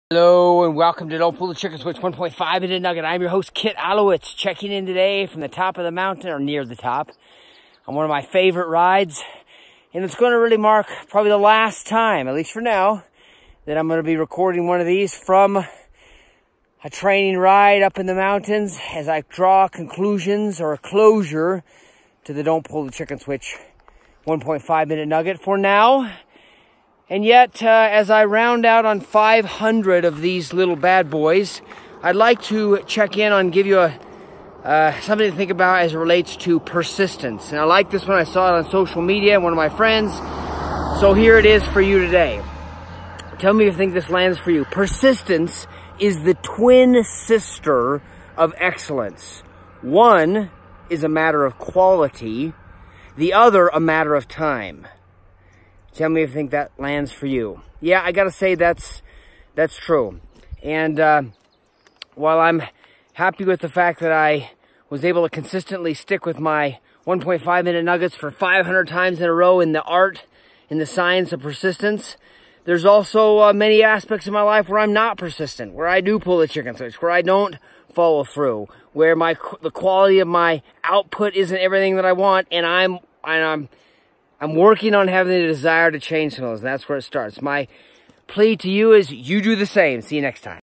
Hello and welcome to Don't Pull the Chicken Switch 1.5 Minute Nugget. I'm your host, Kit Alowitz, checking in today from the top of the mountain, or near the top, on one of my favorite rides. And it's going to really mark probably the last time, at least for now, that I'm going to be recording one of these from a training ride up in the mountains as I draw conclusions or a closure to the Don't Pull the Chicken Switch 1.5 Minute Nugget for now. And yet, as I round out on 500 of these little bad boys, I'd like to check in on, give you something to think about as it relates to persistence. And I like this one. I saw it on social media, one of my friends. So here it is for you today. Tell me if you think this lands for you. Persistence is the twin sister of excellence. One is a matter of quality, the other a matter of time. Tell me if you think that lands for you. Yeah, I gotta say that's true. And while I'm happy with the fact that I was able to consistently stick with my 1.5 minute nuggets for 500 times in a row in the art, in the science of persistence, there's also many aspects of my life where I'm not persistent, where I do pull the chicken switch, where I don't follow through, where the quality of my output isn't everything that I want, and I'm working on having the desire to change some of those. And that's where it starts. My plea to you is you do the same. See you next time.